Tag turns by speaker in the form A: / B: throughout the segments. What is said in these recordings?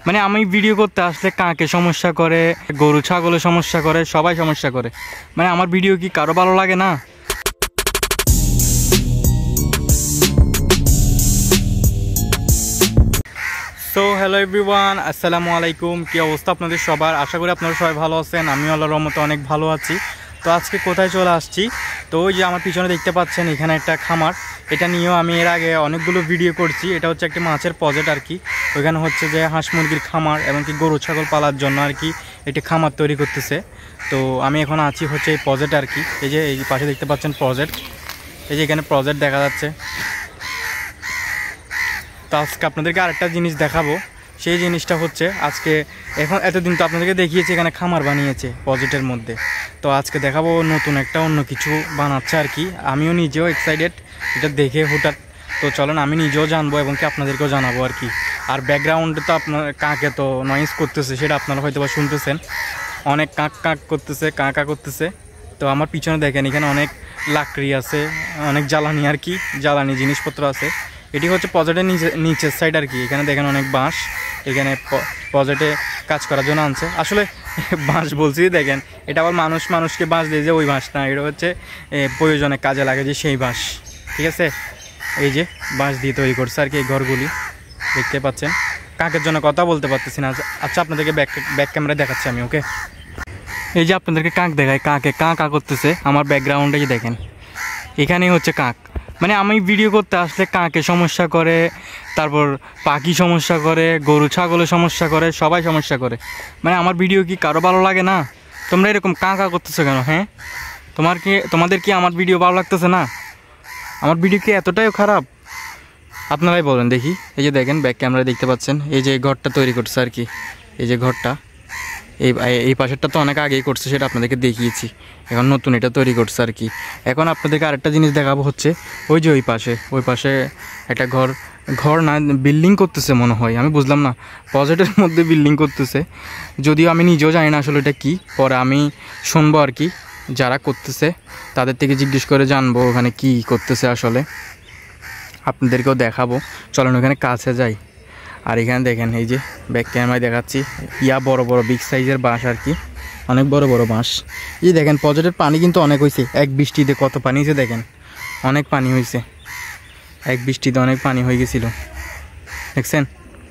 A: মানে আমি ভিডিও করতে আসলে কাকে সমস্যা করে, গরু ছাগলের সমস্যা করে, সবাই সমস্যা করে। মানে আমার ভিডিও কি কারো ভালো লাগে না? সো হ্যালো এভরিওয়ান, আসসালামু আলাইকুম। কী অবস্থা আপনাদের সবার? আশা করি আপনারা সবাই ভালো আছেন। আমিও আল্লাহর রহমতে অনেক ভালো আছি। তো আজকে কোথায় চলে আসছি, তো ওই যে আমার পিছনে দেখতে পাচ্ছেন এখানে একটা খামার। এটা নিয়েও আমি এর আগে অনেকগুলো ভিডিও করছি। এটা হচ্ছে একটা মাছের প্রজেক্ট আর কি। ওইখানে হচ্ছে যে হাঁস মুরগির খামার এমনকি গরু ছাগল পালার জন্য আর কি একটি খামার তৈরি করতেছে। তো আমি এখন আছি হচ্ছে এই প্রজেক্ট আর কি। এই যে এই পাশে দেখতে পাচ্ছেন প্রজেক্ট, এই যে এখানে প্রজেক্ট দেখা যাচ্ছে। তো আজকে আপনাদেরকে আরেকটা জিনিস দেখাবো। সেই জিনিসটা হচ্ছে আজকে এখন এতদিন তো আপনাদেরকে দেখিয়েছি এখানে খামার বানিয়েছে প্রজেক্টের মধ্যে। তো আজকে দেখাবো নতুন একটা অন্য কিছু বানাচ্ছে আর কি। আমিও নিজেও এক্সাইটেড এটা দেখে হঠাৎ। তো চলেন আমি নিজেও জানবো এবং কি আপনাদেরকেও জানাবো আর কি। আর ব্যাকগ্রাউন্ডে তো আপনার কাকে তো নয়েজ করতেছে, সেটা আপনারা হয়তো বা শুনতেছেন। অনেক কাক কাক করতেছে, কা কা করতেছে। তো আমার পিছনে দেখেন এখানে অনেক লাকড়ি আছে, অনেক জ্বালানি আর কি, জ্বালানি জিনিসপত্র আছে। এটি হচ্ছে প্রজেক্টের নিচের সাইড আর কি। এখানে দেখেন অনেক বাঁশ, এখানে প্রজেক্টে কাজ করার জন্য আনছে। আসলে বাঁশ বলছি, দেখেন এটা আবার মানুষকে বাঁশ দিয়ে যে ওই বাঁশ না, এটা হচ্ছে প্রয়োজনে কাজে লাগে যে সেই বাঁশ। ঠিক আছে, এই যে বাঁশ দিয়ে তৈরি করছে আর কি এই ঘরগুলি দেখতে পাচ্ছেন। কাকের জন্য কথা বলতে পারতেছি না। আচ্ছা আপনাদেরকে ব্যাক ক্যামেরা দেখাচ্ছি আমি, ওকে। এই যে আপনাদেরকে কাক দেখায়, কাকে কা কা করতেছে আমার ব্যাকগ্রাউন্ডে, যে দেখেন এখানেই হচ্ছে কাক। মানে আমি ভিডিও করতে আসলে কাকে সমস্যা করে, তারপর পাখি সমস্যা করে, গরু ছাগলের সমস্যা করে, সবাই সমস্যা করে। মানে আমার ভিডিও কি কারো ভালো লাগে না? তোমরা এরকম কা কা করতেছো কেন? হ্যাঁ, তোমাদের কি আমার ভিডিও ভালো লাগতেছে না? আমার ভিডিও কি এতটাই খারাপ? আপনারাই বলেন দেখি। এই যে দেখেন ব্যাক ক্যামেরা দেখতে পাচ্ছেন, এই যে ঘরটা তৈরি করছে আর কি। এই যে ঘরটা, এই পাশেরটা তো অনেক আগেই করছে, সেটা আপনাদেরকে দেখিয়েছি। এখন নতুন এটা তৈরি করছে আর কি। এখন আপনাদেরকে আরেকটা জিনিস দেখাবো হচ্ছে ওই যে ওই পাশে একটা ঘর না, বিল্ডিং করতেছে মনে হয়, আমি বুঝলাম না। প্রজেক্টের মধ্যে বিল্ডিং করতেছে, যদিও আমি নিজেও জানি না আসলে এটা কী। পরে আমি শুনবো আর কি, যারা করতেছে তাদের থেকে জিজ্ঞেস করে জানবো ওখানে কি করতেছে আসলে। আপনাদেরকেও দেখাবো, চলেন ওখানে কাছে যাই। আর এখানে দেখেন এই যে ব্যাক ক্যামেরায় দেখাচ্ছি বড় বড় বিগ সাইজের বাঁশ আর কি, অনেক বড় বড় বাঁশ। এই দেখেন প্রজেক্টের পানি কিন্তু অনেক হয়েছে, এক বৃষ্টিতে কত পানি হয়েছে দেখেন, অনেক পানি হয়েছে। এক বৃষ্টিতে অনেক পানি হয়ে গেছিল, দেখছেন।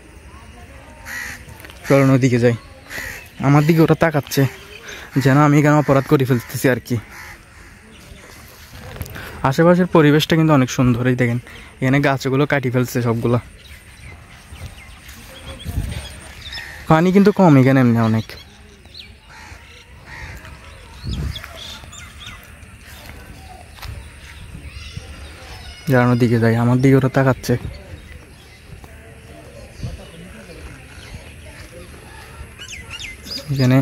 A: চলুন ওদিকে যাই। আমার দিকে ওটা তাকাচ্ছে যেন আমি এখানে অপরাধ করে ফেলতেছি আর কি। আশেপাশের পরিবেশটা কিন্তু অনেক সুন্দর। এই দেখেন এখানে গাছগুলো কাটি ফেলছে সবগুলো। পানি কিন্তু কম এখানে এমনি অনেক। জানানোর দিকে যাই, আমার দিকে ওরা তাকাচ্ছে। এখানে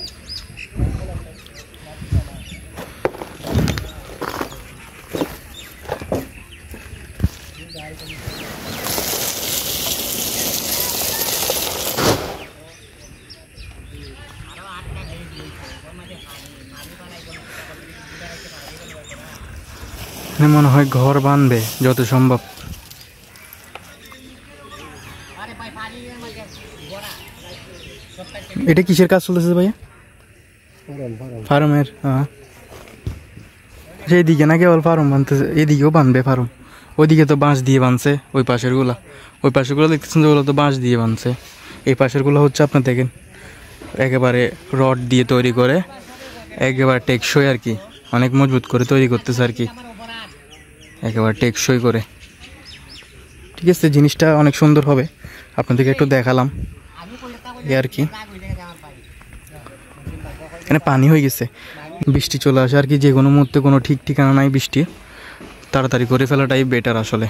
A: মনে হয় ঘর বানবে যত সম্ভব। এটা কিসের কাজ চলতেছে ভাইয়া? ফার্মের। হ্যাঁ, সেইদিকে না কেবল ফার্ম বানতেছে, এদিকেও বানবে ফার্ম। ওইদিকে তো বাঁশ দিয়ে বানছে, ওই পাশেরগুলা দেখতেছেন যেগুলো তো বাঁশ দিয়ে বানছে। এই পাশেরগুলো হচ্ছে আপনার দেখেন একেবারে রড দিয়ে তৈরি করে, একেবারে টেকসই আর কি, অনেক মজবুত করে তৈরি করতেছে আর কি, একেবারে টেকসই করে। ঠিক আছে, জিনিসটা অনেক সুন্দর হবে, আপনাদেরকে একটু দেখালাম এই আর কি। এখানে পানি হয়ে গেছে, বৃষ্টি চলে আসে আর কি, যে কোনো মুহূর্তে কোনো ঠিক ঠিকানা নাই বৃষ্টি, তাড়াতাড়ি করে ফেলাটাই বেটার আসলে।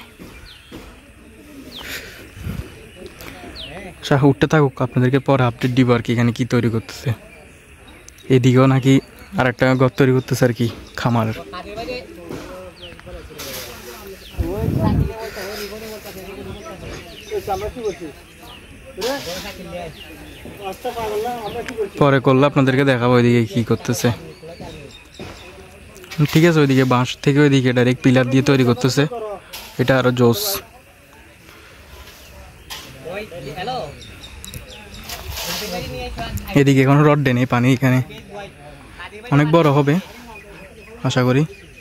A: উঠতে থাকুক, আপনাদেরকে পরে আপডেট দিব আর কি এখানে কী তৈরি করতেছে। এদিকেও নাকি আর একটা ঘর তৈরি করতেছে আর কি খামারের। পরে করলে আপনাদেরকে দেখাবো ওইদিকে কি করতেছে। ঠিক আছে, ওইদিকে বাঁশ থেকে ওইদিকে ডাইরেক্ট পিলার দিয়ে তৈরি করতেছে, এটা আরো জোস। এদিকে কোনো রড নেই, পানি এখানে অনেক বড় হবে আশা করি,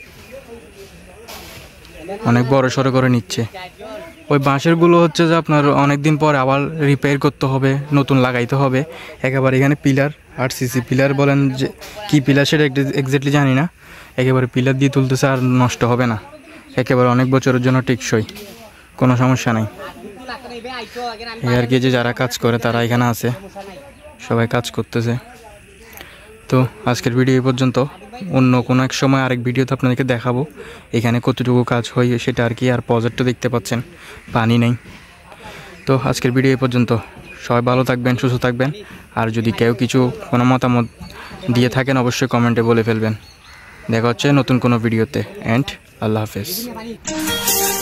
A: অনেক বড় সড়ো করে নিচ্ছে। ওই বাঁশেরগুলো হচ্ছে যে আপনার অনেক দিন পর আবার রিপেয়ার করতে হবে, নতুন লাগাইতে হবে। একেবারে এখানে পিলার, আরসিসি পিলার বলেন যে কী পিলার সেটা এক্স্যাক্টলি জানি না, একেবারে পিলার দিয়ে তুলতেছে আর নষ্ট হবে না, একেবারে অনেক বছরের জন্য টেকসই, কোনো সমস্যা নাই। এই আর কি, যে যারা কাজ করে তারা এখানে আছে, সবাই কাজ করতেছে। তো আজকের ভিডিও এই পর্যন্ত, অন্য কোনো এক সময় আরেক ভিডিওতে আপনাদেরকে দেখাবো এখানে কতটুকু কাজ হয় সেটা আর কি। আর প্রজেক্টটা দেখতে পাচ্ছেন পানি নেই। তো আজকের ভিডিও এই পর্যন্ত, সবাই ভালো থাকবেন, সুস্থ থাকবেন। আর যদি কেউ কিছু কোনো মতামত দিয়ে থাকেন অবশ্যই কমেন্টে বলে ফেলবেন। দেখা হচ্ছে নতুন কোনো ভিডিওতে, অ্যান্ড আল্লাহ হাফেজ।